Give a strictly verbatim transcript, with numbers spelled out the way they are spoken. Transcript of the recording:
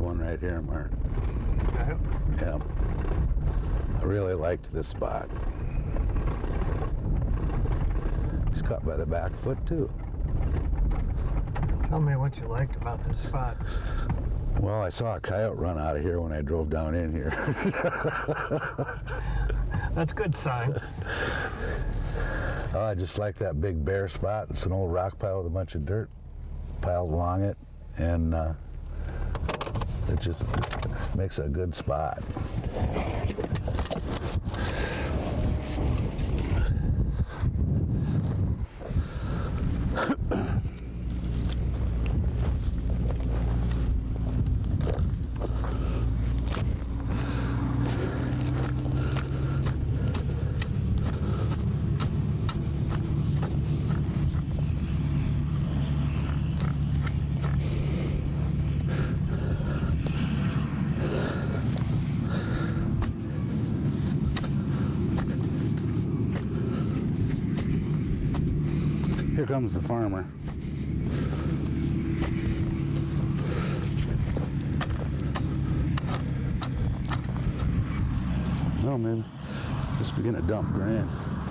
one right here, Mark. Uh-huh. Yeah. I really liked this spot. He's caught by the back foot too. Tell me what you liked about this spot. Well, I saw a coyote run out of here when I drove down in here. That's a good sign. Oh, I just like that big bare spot. It's an old rock pile with a bunch of dirt piled along it, and uh, it just makes a good spot. Here comes the farmer. Well, maybe just begin to dump grain.